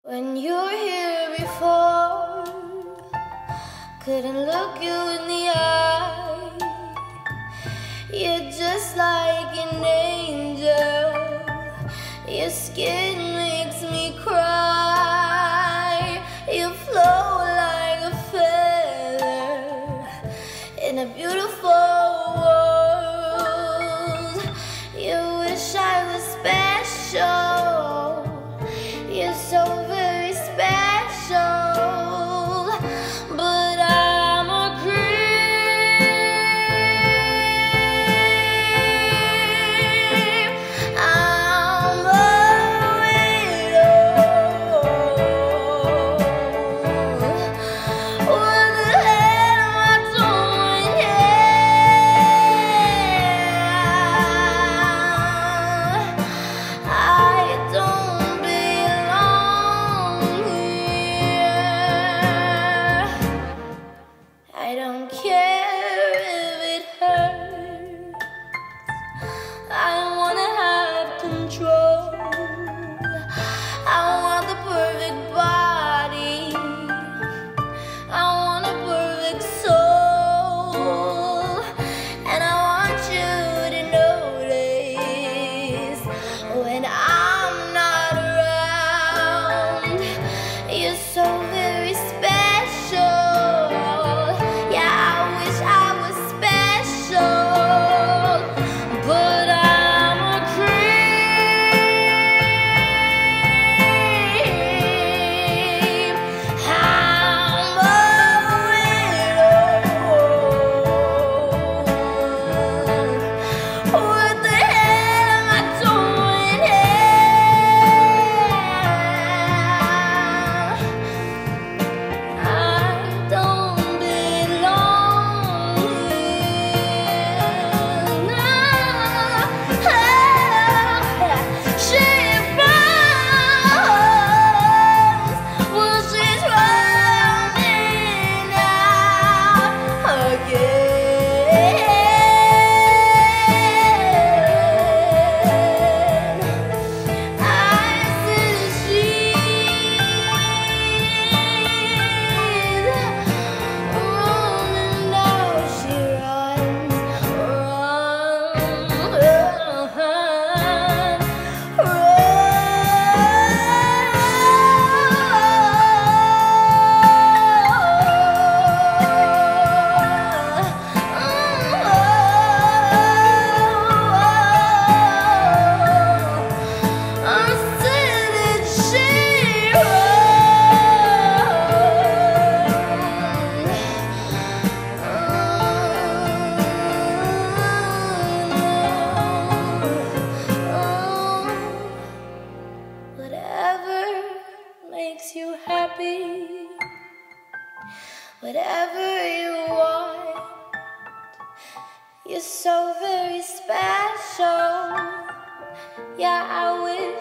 When you were here before, couldn't look you in the eye. You're just like an angel. Your skin makes me cry. You flow like a feather in a beautiful world. You wish I was special. You're so very special, but I'm a creep. I'm a widow. What the hell am I doing here? I don't belong here. I don't care if it hurts. I wanna have control. I want the perfect body. I want a perfect soul. And I want you to notice when I'm not around. You're so very special. Yeah, I wish I was special, but I'm a creep. I'm a widow. What the hell am I doing here? I don't belong here. She runs, well, she's running out again. I said she's running, now she runs, whatever makes you happy, whatever you want. You're so very special. Yeah, I wish